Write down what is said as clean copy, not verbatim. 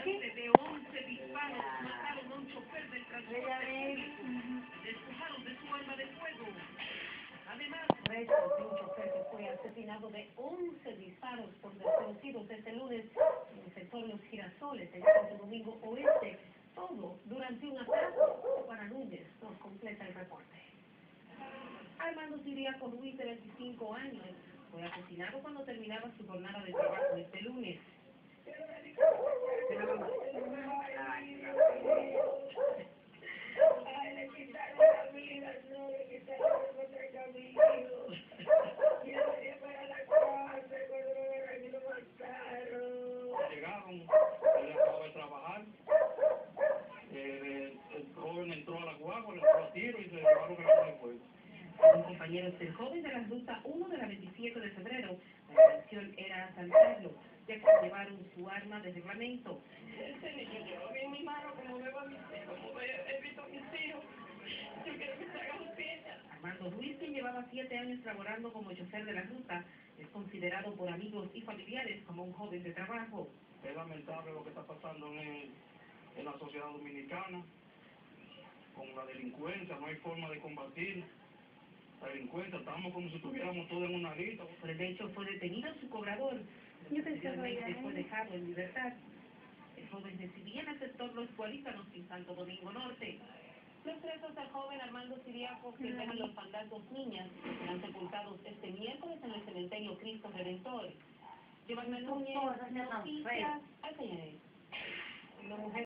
de 11 disparos mataron a un chofer del transporte público. Despojaron de su arma de fuego. Además, restos de un chofer que fue asesinado de 11 disparos por desconocidos este lunes en el sector Los Girasoles, en Santo Domingo Oeste. Todo durante un atraco. Para Núñez nos completa el reporte. Armando Ciriaco Ruiz, de 25 años, fue asesinado cuando terminaba su jornada de trabajo este lunes. Llegaron, él acababa de trabajar, el joven entró a la guagua, le entró a tiro y se llevaron el arma de fuego. Según compañeros del joven de la ruta 1 de la 27 de febrero, la intención era asaltarlo, ya que llevaron su arma de reglamento. Ese niño lleva bien mi mano, como veo a mis hijos, como he visto a mis hijos. Yo quiero que se haga justicia. Armando Ruiz, quien llevaba 7 años laborando como chofer de la ruta, es considerado por amigos y familiares como un joven de trabajo. Es lamentable lo que está pasando en la sociedad dominicana, con la delincuencia, no hay forma de combatir la delincuencia, estamos como si estuviéramos todos en una lista. Por el hecho fue detenido su cobrador, y posteriormente fue dejado en libertad. El joven residía en el sector Los Guaricanos, en Santo Domingo Norte. Los restos del joven Armando Ciriaco, que dejan los fandas dos niñas, serán sepultados este miércoles en el cementerio Cristo Redentor. Giovanna Núñez, Noticias, al